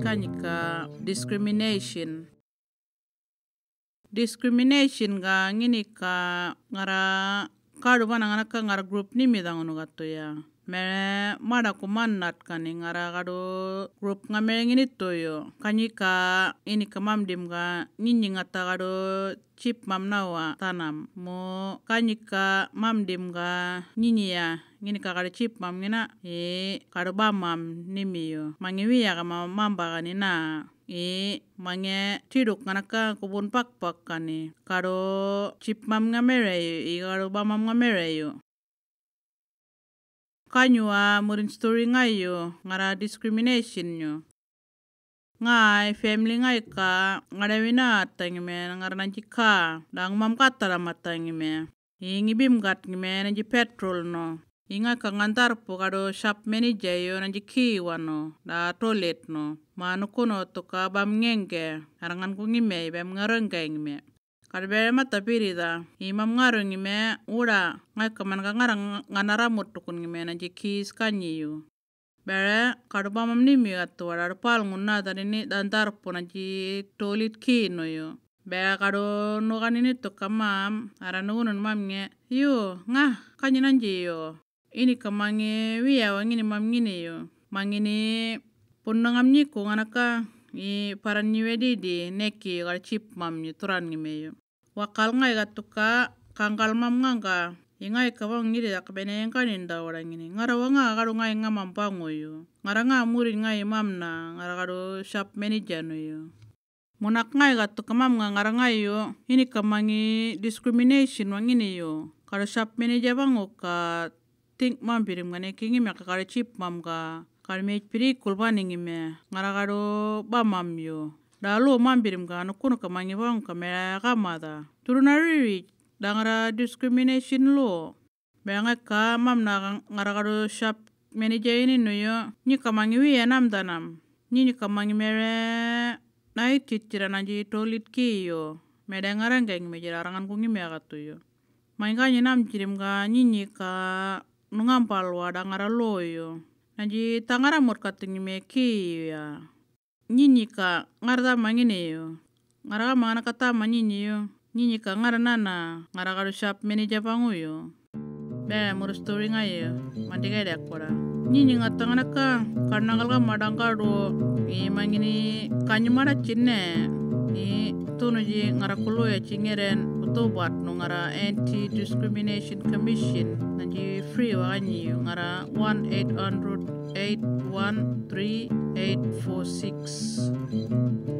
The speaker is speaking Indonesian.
kanyika discrimination. Discrimination ga ngini ka ngara kadu bana ngana ka ngara group ni midangunu gatoya. Mere mada kumanat kani ngara kadu group ngamere ngini toyo. Kanyika ini ka mamdim ga nyinyi ngata kadu chip mamnawa tanam. Mo kanyika mamdim ga nyinyi ya ngini ka kadu chip mam ngina kadu bamam nimiyo. Mangiwi ya ka mamba kani na mange tiduk nganaka kubun pak kani kado chip mam ngamereyo kado bamam ngamereyo kanyua Murrinh story ngayo ngara discrimination yo ngai family ngai ka ngara wina tangime ngara nanji ka dang mam kata matangime ngibim gat ngime nanji Petrol no inga ka ngantar po kado shop manager yo nanji kiwano da toilet no manu kuno toka bam ngenge arangan ku ngime bam ngarengge ngime kadbe mata pirida imam ngareng ngime ura ngai kaman ka ngarang nganara mutukun ngime nanji kis kanyiyo bere kado bamam nimi atu ada pal ngunna tadini dantar po nanji toilet kino yo bere kado nukan ini toka mam aranunun mam nge yo ngah kanyi nanji yo ini kamangi wiya wangini mam ngini yo mangini punangam nyiku nganaka paran nyiwedi di neki kal chip mam ni turan ngimeyo wakal ngai gatuka kangkal mam nganga ingai kawang ngiri akbene kaninda orang ini ngara wanga kadu ngai ngamam pangoyo ngara nga Murrinh ngai mam na ngara kadu shop manager no yo munak ngai gatuka mam ngara ngai yo ini kamangi discrimination wangini yo kadu shop manager bango ka think mam pirim ngane kingi me kadu chip mam ka kalme piri kulbani ngime ngara kado bamam yo dalo mambirim ka kuno kamangi bang kamera kamada turuna riri dangara discrimination lo benga ka mam na ngara kado shop manager ini no yo ni kamangi wi enam danam ni kamangi mere nai titira nanji toilet ki yo meda ngara ngeng me jararangan ku ngime akatu yo mainga ni nam kirim ka ni ka nungampal wada ngara lo yo nanji tangara mur katingi meki ya nyinyi ka ngarda mangine yo ngara mana kata manyinyi yo nyinyi ka ngara nana ngara kadu shop manager pangu yo be mur story ngayo mandiga dak pora nyinyi ngata ngana ka karna ngal madang kado mangini kanyumara cinne tunu ji ngara kulo ya cingeren utobat no ngara Anti-Discrimination Commission nanji free wanyi ngara 1-800-813-846